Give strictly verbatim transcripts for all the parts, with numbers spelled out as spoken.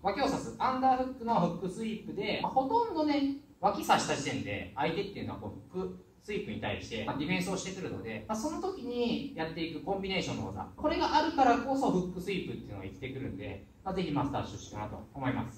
脇を刺すアンダーフックのフックスイープで、まあ、ほとんどね脇刺した時点で相手っていうのはこうフックスイープに対して、まあ、ディフェンスをしてくるので、まあ、その時にやっていくコンビネーションの技、これがあるからこそフックスイープっていうのが生きてくるんで、まあ、ぜひマスターしてほしいかなと思います。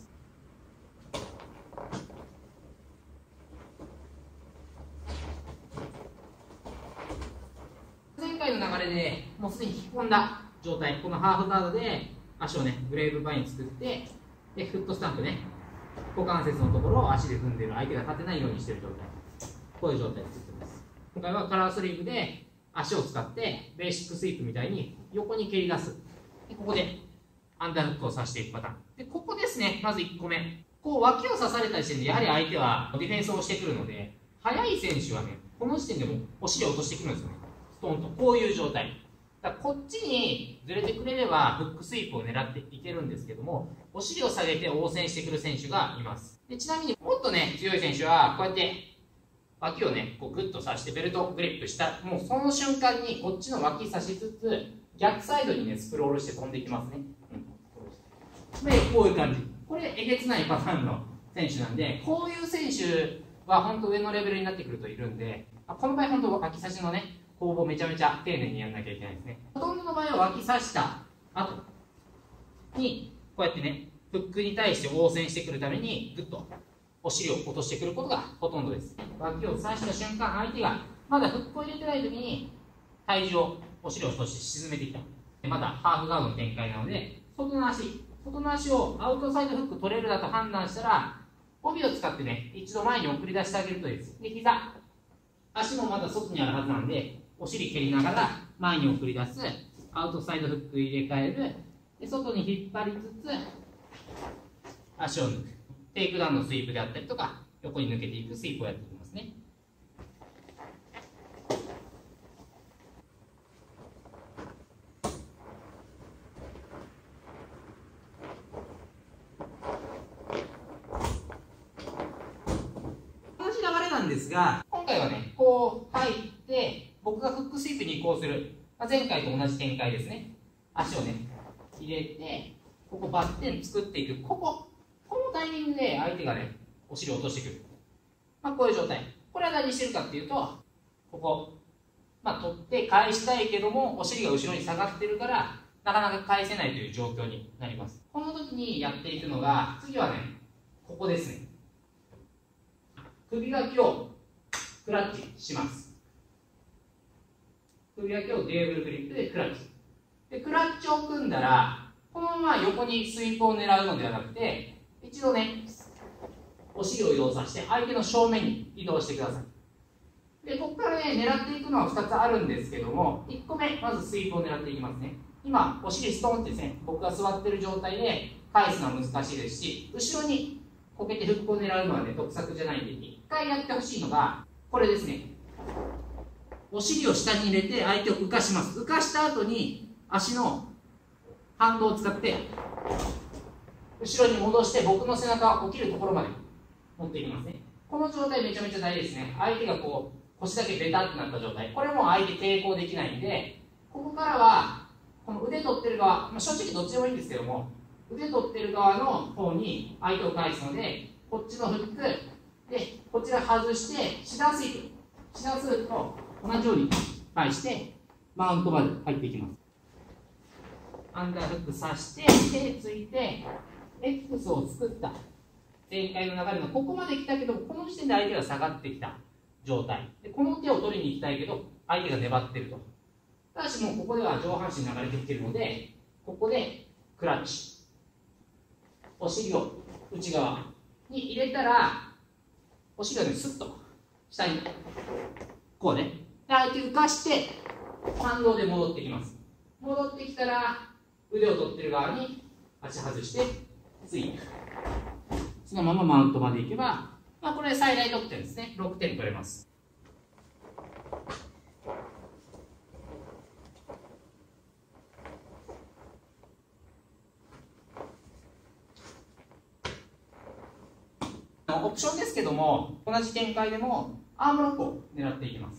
前回の流れでもうすでに引き込んだ状態、このハーフガードで足をねグレーブバイン作って、でフットスタンプね、股関節のところを足で踏んでる、相手が立てないようにしている状態、こういう状態で作ってます。今回はカラースリーブで足を使ってベーシックスイープみたいに横に蹴り出す、でここでアンダーフックを刺していくパターンで、ここですね。まずいっこめ、こう脇を刺された時点でやはり相手はディフェンスをしてくるので、速い選手はねこの時点でもお尻を落としてくるんですよね、ストーンと。こういう状態だから、こっちにずれてくれればフックスイープを狙っていけるんですけども、お尻を下げて応戦してくる選手がいます。でちなみにもっとね強い選手はこうやって脇をねこうグッと刺してベルトグリップした、もうその瞬間にこっちの脇刺しつつ逆サイドにねスクロールして飛んでいきますね、うん、でこういう感じ、これえげつないパターンの選手なんで、こういう選手は本当上のレベルになってくるといるんで、この場合本当脇刺しのね攻防めちゃめちゃ丁寧にやんなきゃいけないですね。ほとんどの場合は脇刺した後にこうやってねフックに対して応戦してくるためにグッとお尻を落としてくることがほとんどです。脇を刺した瞬間、相手がまだフックを入れてない時に体重をお尻を落として沈めてきた、まだハーフガードの展開なので、外の足外の足をアウトサイドフック取れるだと判断したら帯を使ってね一度前に送り出してあげるといいです。で膝、足もまだ外にあるはずなんで、お尻蹴りながら前に送り出す、アウトサイドフック入れ替える、で外に引っ張りつつ足を抜く、テイクダウンのスイープであったりとか横に抜けていくスイープをやっていきますね。同じ流れなんですが、今回はねこう入って僕がフックスイープに移行する、まあ、前回と同じ展開ですね。足をね入れてここバッテン作っていく、こここのタイミングで相手がねお尻を落としてくる、まあ、こういう状態。これは何してるかっていうと、ここ、まあ、取って返したいけどもお尻が後ろに下がってるからなかなか返せないという状況になります。この時にやっていくのが、次はねここですね、首脇をクラッチします。首脇をテーブルグリップでクラッチで、クラッチを組んだらこのまま横にスイープを狙うのではなくて、一度ねお尻を移動させて相手の正面に移動してください。でここからね狙っていくのはふたつあるんですけども、いっこめまずスイープを狙っていきますね。今お尻ストンってですね、僕が座ってる状態で返すのは難しいですし、後ろにこけてフックを狙うのはね得策じゃないんで、いっかいやってほしいのがこれですね。お尻を下に入れて相手を浮かします。浮かした後に足の反動を使って後ろに戻して僕の背中を起きるところまで持っていきますね。この状態めちゃめちゃ大事ですね。相手がこう腰だけベタってなった状態、これも相手抵抗できないんで、ここからはこの腕取ってる側、まあ、正直どっちでもいいんですけども、腕取ってる側の方に相手を返すので、こっちのフックでこちら外してシダースイープ、シダースイープと同じように返してマウントまで入っていきます。アンダーフック刺して手ついて X を作った、前回の流れのここまで来たけど、この時点で相手が下がってきた状態で、この手を取りに行きたいけど相手が粘ってると。ただしもうここでは上半身流れてきてるので、ここでクラッチ、お尻を内側に入れたらお尻をねスッと下にこうね、で相手浮かして反動で戻ってきます。戻ってきたら腕を取ってる側に足外してスイープ、そのままマウントまでいけば、まあ、これ最大得点ですね、ろくてん取れます。オプションですけども、同じ展開でもアームロックを狙っていきます。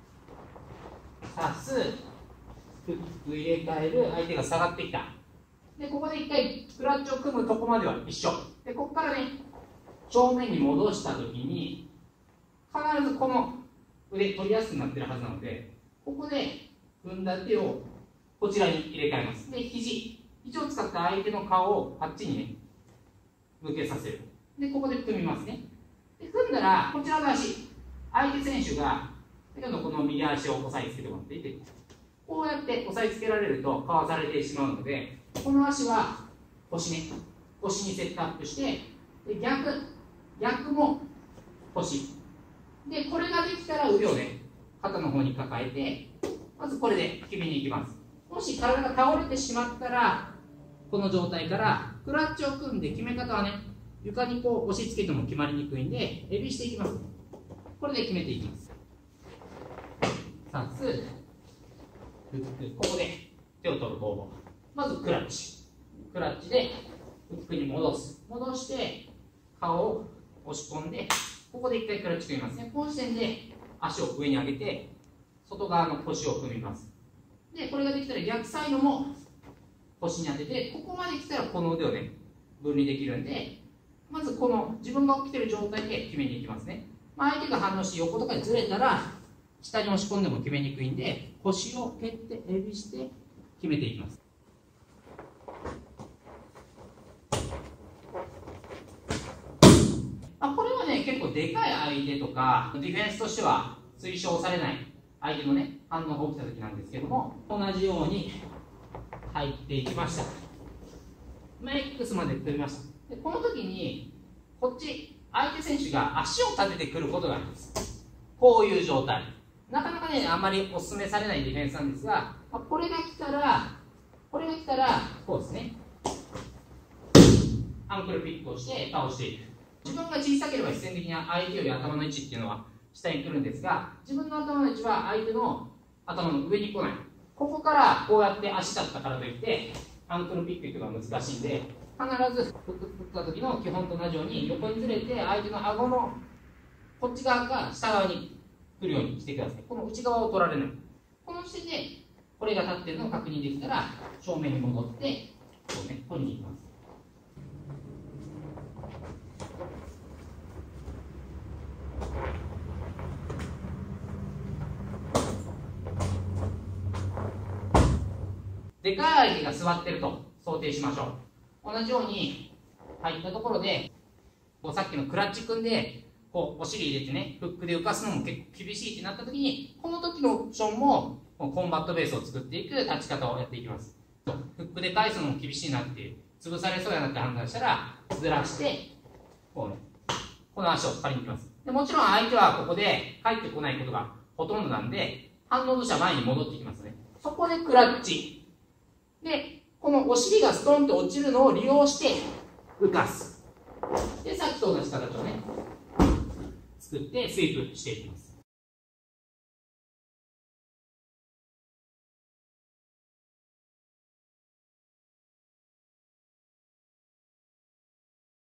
刺す、フック入れ替える、相手が下がってきた、 で、ここで一回クラッチを組むとこまでは一緒。で、ここからね、正面に戻したときに、必ずこの腕取りやすくなってるはずなので、ここで組んだ手をこちらに入れ替えます。で、肘、肘を使った相手の顔をあっちにね、向けさせる。で、ここで組みますね。で、組んだら、こちらの足、相手選手が、先ほどこの右足を押さえつけてもらっていて、こうやって押さえつけられるとかわされてしまうので、この足は腰ね、腰にセットアップして、で逆、逆も腰。で、これができたら腕をね、肩の方に抱えて、まずこれで決めに行きます。もし体が倒れてしまったら、この状態からクラッチを組んで、決め方はね、床にこう押し付けても決まりにくいんで、エビしていきます。これで決めていきます。さんつ、フック、ここで手を取る方法。まずクラッチ。クラッチでフックに戻す。戻して、顔を押し込んで、ここで一回クラッチ組みますね。この時点で足を上に上げて、外側の腰を組みます。で、これができたら逆サイドも腰に当てて、ここまで来たらこの腕をね、分離できるんで、まずこの自分が起きている状態で決めに行きますね。まあ、相手が反応して横とかにずれたら、下に押し込んでも決めにくいんで、腰を蹴ってエビして決めていきます。まあ、これはね、結構でかい相手とか、ディフェンスとしては推奨されない相手のね、反応が起きた時なんですけども、同じように入っていきました。マックスまで取りました。で、この時に、こっち、相手選手が足を立ててくることがあるんです。こういう状態。なかなかね、あんまりお勧めされないディフェンスなんですが、これが来たら、これが来たら、こうですね。アンクルピックをして倒していく。自分が小さければ必然的に相手より頭の位置っていうのは下に来るんですが、自分の頭の位置は相手の頭の上に来ない。ここからこうやって足だったからといって、アンクルピックというのが難しいんで、必ず振った時の基本と同じように横にずれて相手の顎のこっち側が下側に来るようにしてください。この内側を取られない。この時点でこれが立っているのを確認できたら正面に戻ってこうね、取りに行きます。でかい相手が座ってると想定しましょう。同じように入ったところで、こうさっきのクラッチ組んで、こうお尻入れてね、フックで浮かすのも結構厳しいってなった時に、この時のオプションもコンバットベースを作っていく立ち方をやっていきます。フックで返すのも厳しいなっていう、潰されそうやなって判断したら、ずらして、こうね、この足を借りに行きます。でもちろん相手はここで帰ってこないことがほとんどなんで、反応としては前に戻っていきますね。そこでクラッチ。で、このお尻がストンと落ちるのを利用して浮かす。で、さっきと同じ形をね、作ってスイープしていきます。